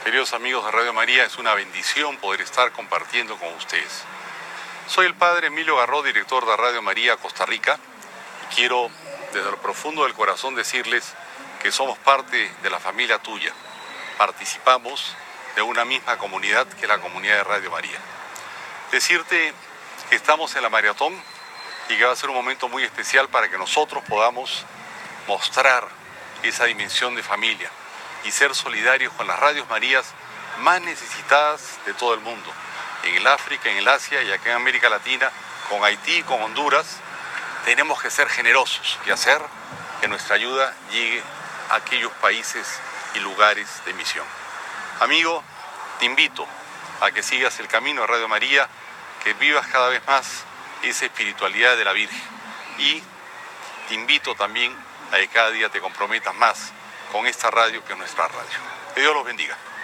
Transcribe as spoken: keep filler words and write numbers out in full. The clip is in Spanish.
Queridos amigos de Radio María, es una bendición poder estar compartiendo con ustedes. Soy el Padre Emilio Garró, director de Radio María Costa Rica, y quiero desde lo profundo del corazón decirles que somos parte de la familia tuya. Participamos de una misma comunidad que es la comunidad de Radio María. Decirte que estamos en la maratón y que va a ser un momento muy especial para que nosotros podamos mostrar esa dimensión de familia y ser solidarios con las radios Marías más necesitadas de todo el mundo, en el África, en el Asia y acá en América Latina, con Haití, con Honduras. Tenemos que ser generosos y hacer que nuestra ayuda llegue a aquellos países y lugares de misión. Amigo, te invito a que sigas el camino de Radio María, que vivas cada vez más esa espiritualidad de la Virgen, y te invito también a que cada día te comprometas más con esta radio que es nuestra radio. Que Dios los bendiga.